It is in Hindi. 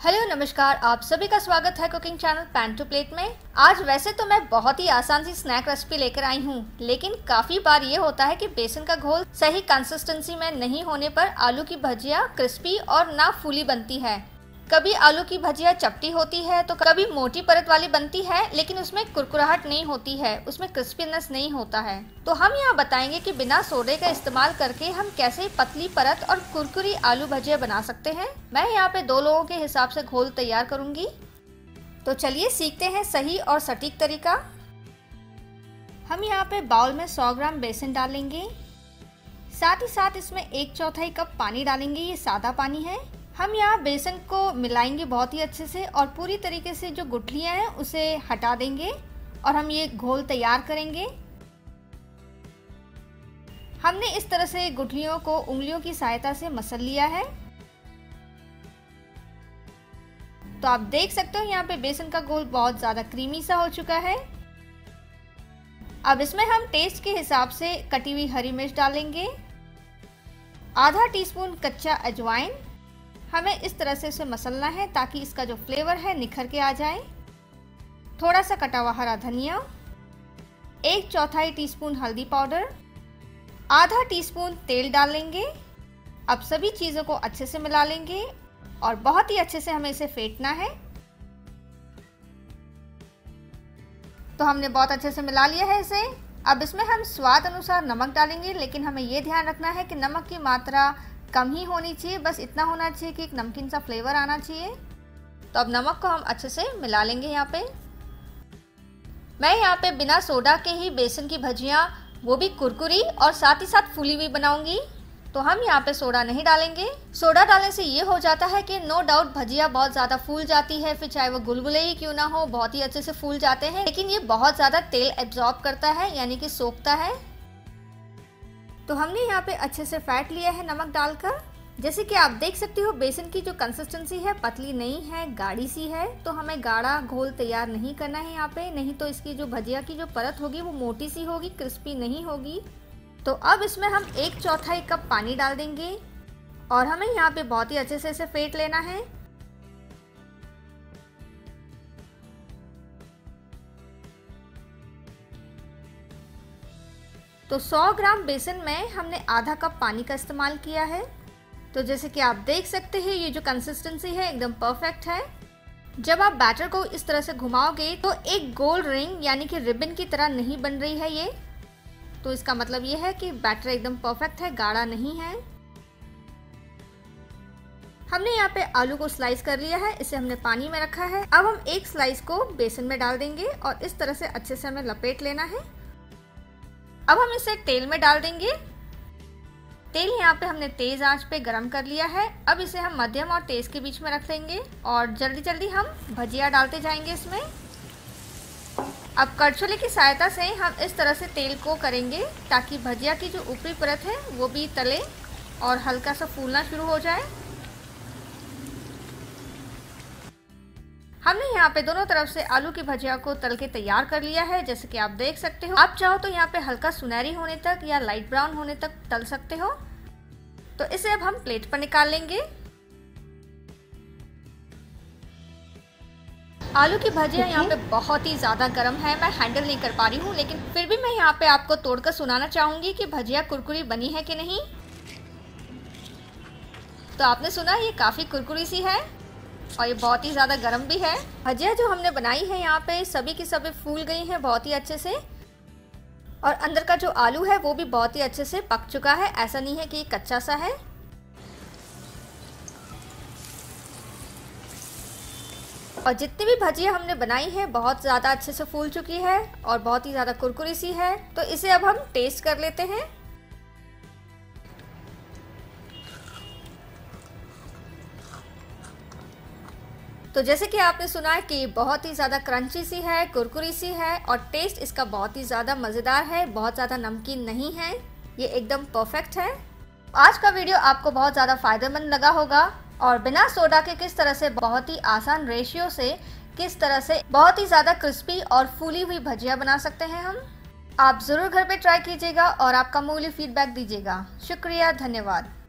हेलो नमस्कार, आप सभी का स्वागत है cooking channel pan to plate में। आज वैसे तो मैं बहुत ही आसान सी स्नैक रेसिपी लेकर आई हूँ, लेकिन काफी बार ये होता है कि बेसन का घोल सही कंसिस्टेंसी में नहीं होने पर आलू की भजिया क्रिस्पी और ना फूली बनती है। कभी आलू की भजिया चपटी होती है तो कभी मोटी परत वाली बनती है, लेकिन उसमें कुरकुराहट नहीं होती है, उसमें क्रिस्पीनेस नहीं होता है। तो हम यहाँ बताएंगे कि बिना सोडे का इस्तेमाल करके हम कैसे पतली परत और कुरकुरी आलू भजिया बना सकते हैं। मैं यहाँ पे 2 लोगों के हिसाब से घोल तैयार करूंगी। तो चलिए सीखते हैं सही और सटीक तरीका। हम यहाँ पे बाउल में 100 ग्राम बेसन डालेंगे, साथ ही साथ इसमें 1/4 कप पानी डालेंगे। ये सादा पानी है। हम यहाँ बेसन को मिलाएंगे बहुत ही अच्छे से और पूरी तरीके से जो गुठलियाँ हैं उसे हटा देंगे और हम ये घोल तैयार करेंगे। हमने इस तरह से गुठलियों को उंगलियों की सहायता से मसल लिया है। तो आप देख सकते हो यहाँ पे बेसन का घोल बहुत ज़्यादा क्रीमी सा हो चुका है। अब इसमें हम टेस्ट के हिसाब से कटी हुई हरी मिर्च डालेंगे, आधा टीस्पून कच्चा अजवाइन। हमें इस तरह से इसे मसलना है ताकि इसका जो फ्लेवर है निखर के आ जाए। थोड़ा सा कटा हुआ हरा धनिया, 1/4 टीस्पून हल्दी पाउडर, आधा टीस्पून तेल डालेंगे। अब सभी चीज़ों को अच्छे से मिला लेंगे और बहुत ही अच्छे से हमें इसे फेंटना है। तो हमने बहुत अच्छे से मिला लिया है इसे। अब इसमें हम स्वाद अनुसार नमक डालेंगे, लेकिन हमें ये ध्यान रखना है कि नमक की मात्रा कम ही होनी चाहिए, बस इतना होना चाहिए कि एक नमकीन सा फ्लेवर आना चाहिए। तो अब नमक को हम अच्छे से मिला लेंगे। यहाँ पे मैं यहाँ पे बिना सोडा के ही बेसन की भजियाँ, वो भी कुरकुरी और साथ ही साथ फूली हुई बनाऊंगी। तो हम यहाँ पे सोडा नहीं डालेंगे। सोडा डालने से ये हो जाता है कि नो डाउट भजिया बहुत ज़्यादा फूल जाती है, फिर चाहे वो गुलगुले ही क्यों ना हो बहुत ही अच्छे से फूल जाते हैं, लेकिन ये बहुत ज़्यादा तेल एब्जॉर्ब करता है, यानी कि सोखता है। तो हमने यहाँ पे अच्छे से फैट लिया है नमक डालकर। जैसे कि आप देख सकते हो बेसन की जो कंसिस्टेंसी है पतली नहीं है, गाढ़ी सी है। तो हमें गाढ़ा घोल तैयार नहीं करना है यहाँ पे, नहीं तो इसकी जो भजिया की जो परत होगी वो मोटी सी होगी, क्रिस्पी नहीं होगी। तो अब इसमें हम 1/4 कप पानी डाल देंगे और हमें यहाँ पे बहुत ही अच्छे से इसे फेंट लेना है। तो 100 ग्राम बेसन में हमने आधा कप पानी का इस्तेमाल किया है। तो जैसे कि आप देख सकते हैं ये जो कंसिस्टेंसी है एकदम परफेक्ट है। जब आप बैटर को इस तरह से घुमाओगे तो एक गोल रिंग यानी कि रिबन की तरह नहीं बन रही है ये। तो इसका मतलब ये है कि बैटर एकदम परफेक्ट है, गाढ़ा नहीं है। हमने यहाँ पे आलू को स्लाइस कर लिया है, इसे हमने पानी में रखा है। अब हम एक स्लाइस को बेसन में डाल देंगे और इस तरह से अच्छे से हमें लपेट लेना है। अब हम इसे तेल में डाल देंगे। तेल यहाँ पे हमने तेज आंच पे गरम कर लिया है। अब इसे हम मध्यम और तेज के बीच में रख देंगे और जल्दी जल्दी हम भजिया डालते जाएंगे इसमें। अब करछुली की सहायता से हम इस तरह से तेल को करेंगे ताकि भजिया की जो ऊपरी परत है वो भी तले और हल्का सा फूलना शुरू हो जाए। हमने यहाँ पे दोनों तरफ से आलू की भजिया को तल के तैयार कर लिया है, जैसे कि आप देख सकते हो। आप चाहो तो यहाँ पे हल्का सुनहरी होने तक या लाइट ब्राउन होने तक तल सकते हो। तो इसे अब हम प्लेट पर निकाल लेंगे। आलू की भजिया यहाँ पे बहुत ही ज़्यादा गर्म है, मैं हैंडल नहीं कर पा रही हूँ, लेकिन फिर भी मैं यहाँ पे आपको तोड़कर सुनाना चाहूँगी कि भजिया कुरकुरी बनी है कि नहीं। तो आपने सुना ये काफ़ी कुरकुरी सी है और ये बहुत ही ज़्यादा गर्म भी है। भजिया जो हमने बनाई है यहाँ पे सभी की सभी फूल गई हैं बहुत ही अच्छे से, और अंदर का जो आलू है वो भी बहुत ही अच्छे से पक चुका है, ऐसा नहीं है कि ये कच्चा सा है। और जितनी भी भजिया हमने बनाई है बहुत ज़्यादा अच्छे से फूल चुकी है और बहुत ही ज़्यादा कुरकुरी सी है। तो इसे अब हम टेस्ट कर लेते हैं। तो जैसे कि आपने सुना है कि बहुत ही ज़्यादा क्रंची सी है, कुरकुरी सी है और टेस्ट इसका बहुत ही ज़्यादा मज़ेदार है, बहुत ज़्यादा नमकीन नहीं है, ये एकदम परफेक्ट है। आज का वीडियो आपको बहुत ज़्यादा फ़ायदेमंद लगा होगा और बिना सोडा के किस तरह से बहुत ही आसान रेशियो से किस तरह से बहुत ही ज़्यादा क्रिस्पी और फूली हुई भजिया बना सकते हैं हम। आप ज़रूर घर पे ट्राई कीजिएगा और आपका मूल्य फीडबैक दीजिएगा। शुक्रिया, धन्यवाद।